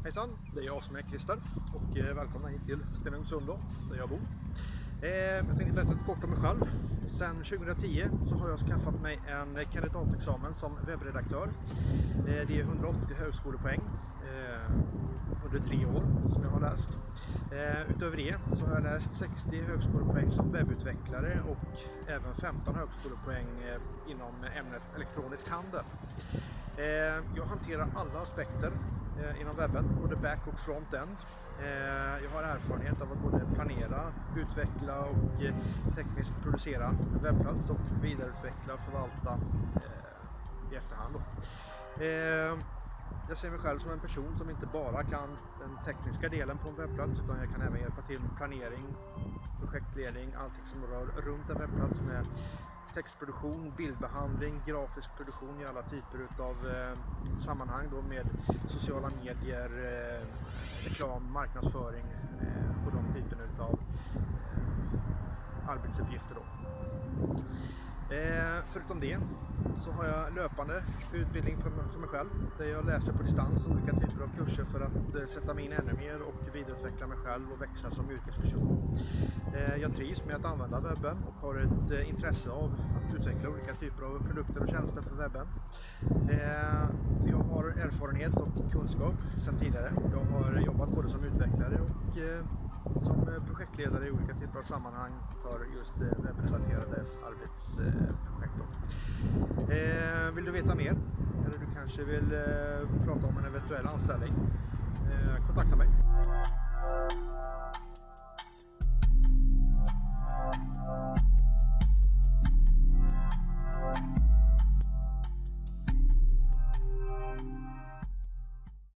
Hejsan, det är jag som är Christer och välkomna hit till Stenungsund där jag bor. Jag tänkte berätta lite kort om mig själv. Sen 2010 så har jag skaffat mig en kandidatexamen som webbredaktör. Det är 180 högskolepoäng under 3 år som jag har läst. Utöver det så har jag läst 60 högskolepoäng som webbutvecklare och även 15 högskolepoäng inom ämnet elektronisk handel. Jag hanterar alla aspekter inom webben, både back- och front-end. Jag har erfarenhet av att både planera, utveckla och tekniskt producera en webbplats och vidareutveckla och förvalta i efterhand. Jag ser mig själv som en person som inte bara kan den tekniska delen på en webbplats, utan jag kan även hjälpa till med planering, projektledning, allting som rör runt en webbplats med textproduktion, bildbehandling, grafisk produktion i alla typer av sammanhang då med sociala medier, reklam, marknadsföring och de typerna av arbetsuppgifter då. Förutom det så har jag löpande utbildning för mig själv där jag läser på distans olika typer av kurser för att sätta mig in ännu mer och vidareutveckla mig själv och växa som yrkesperson. Jag trivs med att använda webben och har ett intresse av att utveckla olika typer av produkter och tjänster för webben. Jag har erfarenhet och kunskap sedan tidigare. Jag har jobbat både som utvecklare och som projektledare i olika typer av sammanhang för just webbrelaterade arbetsprojekt. Vill du veta mer eller du kanske vill prata om en eventuell anställning, kontakta mig.